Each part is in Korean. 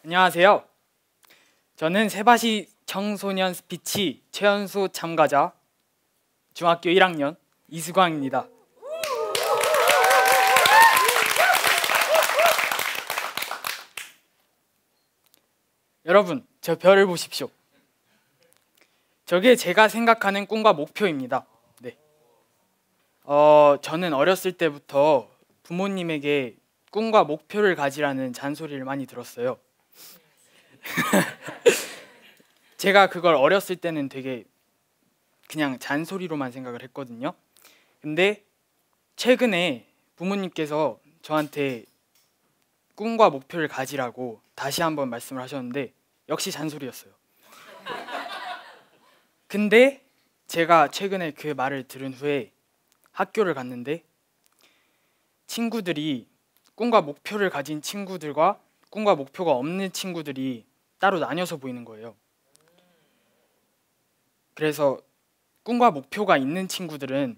안녕하세요. 저는 세바시 청소년 스피치 최연소 참가자 중학교 1학년 이수광입니다. 여러분, 저 별을 보십시오. 저게 제가 생각하는 꿈과 목표입니다. 네. 저는 어렸을 때부터 부모님에게 꿈과 목표를 가지라는 잔소리를 많이 들었어요. 제가 그걸 어렸을 때는 되게 그냥 잔소리로만 생각을 했거든요. 근데 최근에 부모님께서 저한테 꿈과 목표를 가지라고 다시 한번 말씀을 하셨는데 역시 잔소리였어요. 근데 제가 최근에 그 말을 들은 후에 학교를 갔는데 친구들이 꿈과 목표를 가진 친구들과 꿈과 목표가 없는 친구들이 따로 나뉘어서 보이는 거예요. 그래서 꿈과 목표가 있는 친구들은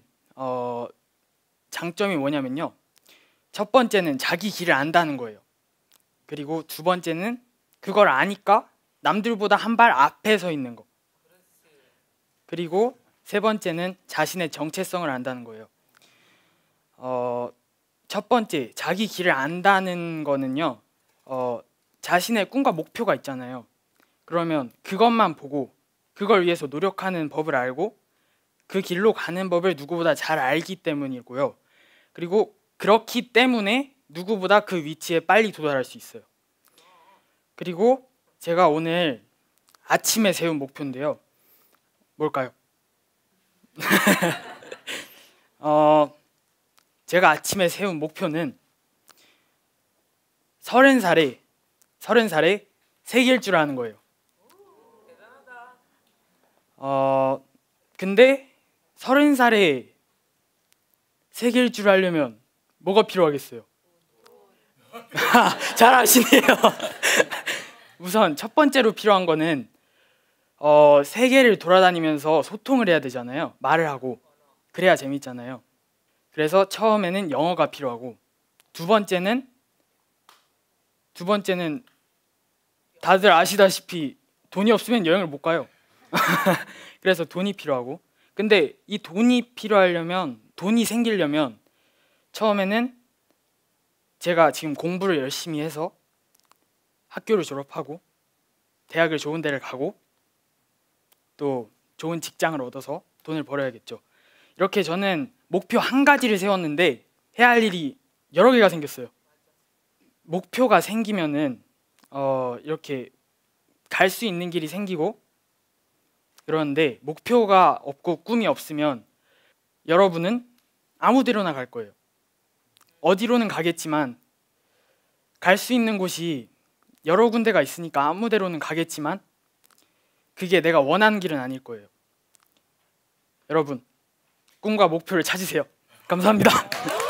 장점이 뭐냐면요, 첫 번째는 자기 길을 안다는 거예요. 그리고 두 번째는 그걸 아니까 남들보다 한 발 앞에 서 있는 거. 그리고 세 번째는 자신의 정체성을 안다는 거예요. 첫 번째, 자기 길을 안다는 거는요, 자신의 꿈과 목표가 있잖아요. 그러면 그것만 보고 그걸 위해서 노력하는 법을 알고 그 길로 가는 법을 누구보다 잘 알기 때문이고요. 그리고 그렇기 때문에 누구보다 그 위치에 빨리 도달할 수 있어요. 그리고 제가 오늘 아침에 세운 목표인데요. 뭘까요? 제가 아침에 세운 목표는 30살에 세계 일주를 하는 거예요. 근데 30살에 세계 일주를 하려면 뭐가 필요하겠어요? 잘 아시네요. 우선 첫 번째로 필요한 거는 세계를 돌아다니면서 소통을 해야 되잖아요. 말을 하고 그래야 재밌잖아요. 그래서 처음에는 영어가 필요하고 두 번째는 다들 아시다시피 돈이 없으면 여행을 못 가요. 그래서 돈이 필요하고, 근데 이 돈이 생기려면 처음에는 제가 지금 공부를 열심히 해서 학교를 졸업하고 대학을 좋은 데를 가고 또 좋은 직장을 얻어서 돈을 벌어야겠죠. 이렇게 저는 목표 한 가지를 세웠는데 해야 할 일이 여러 개가 생겼어요. 목표가 생기면은 이렇게 갈 수 있는 길이 생기고, 그런데 목표가 없고 꿈이 없으면 여러분은 아무 데로나 갈 거예요. 어디로는 가겠지만 갈 수 있는 곳이 여러 군데가 있으니까 아무 데로는 가겠지만 그게 내가 원하는 길은 아닐 거예요. 여러분, 꿈과 목표를 찾으세요. 감사합니다.